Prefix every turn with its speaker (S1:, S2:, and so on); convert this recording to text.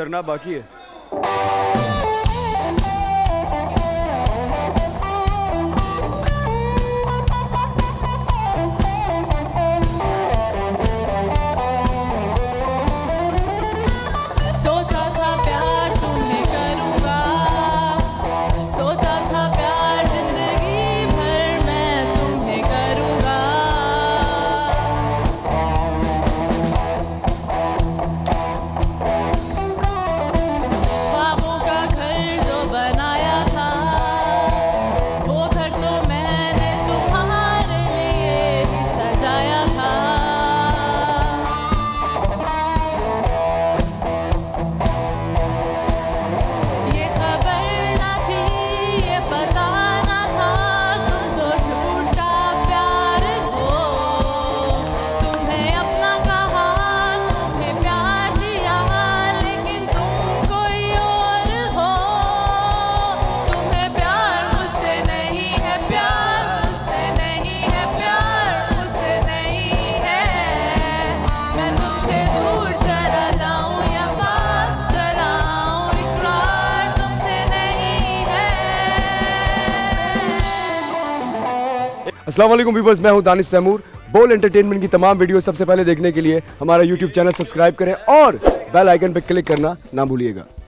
S1: करना बाकी है।
S2: सोचा था प्यार तुम्हें करूँगा, सोचा था प्यार जिंदगी भर मैं तुम्हें करूँगा। ख्वाबों का घर जो बनाया था, वो घर तो मैंने तुम्हारे लिए ही सजाया था। ये खबर ना थी, ये पता ना था, तुम तो झूठा प्यार हो। तुम्हें अपना कहा, तुम्हें प्यार दिया, लेकिन तुम कोई और हो। तुम्हें प्यार मुझसे नहीं है, प्यार मुझसे नहीं है, प्यार मुझसे नहीं है। मैं तुमसे दूर चला जाऊं या पास चला आऊं, इकरार तुमसे नहीं है।
S1: अस्सलाम वालेकुम व्यूअर्स, मैं हूं दानिश तैमूर। बोल एंटरटेनमेंट की तमाम वीडियो सबसे पहले देखने के लिए हमारा यूट्यूब चैनल सब्सक्राइब करें और बेल आइकन पर क्लिक करना ना भूलिएगा।